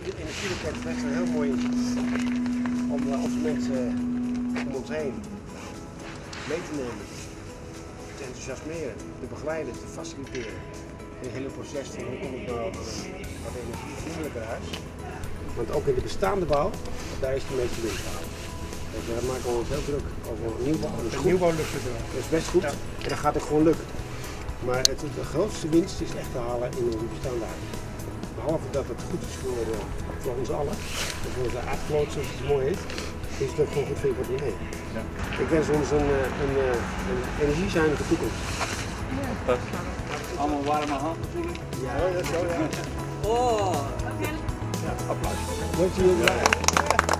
energiepakket is echt een heel mooi om onze mensen om ons heen mee te nemen, te enthousiasmeren, te begeleiden, te faciliteren. Het hele proces van hoe kom ik nou op een wat energievriendelijker huis. Want ook in de bestaande bouw, daar is de meeste winst gehaald. Dus daar maken we ons heel druk over nieuwbouw. Nieuwbouw lukt het wel. Dat is best goed en dat gaat ook gewoon lukken. Maar de grootste winst is echt te halen in onze bestaande huizen. Behalve dat het goed is voor ons allen, en voor onze aardkloot zoals het mooi heet, is het ook gewoon goed voor je portemonnee. Ja. Ik wens ons een energiezuinige toekomst. Ja. Allemaal warme handen natuurlijk. Ja, dat is zo, ja. Oh! Okay. Ja, applaus. Dank jullie wel.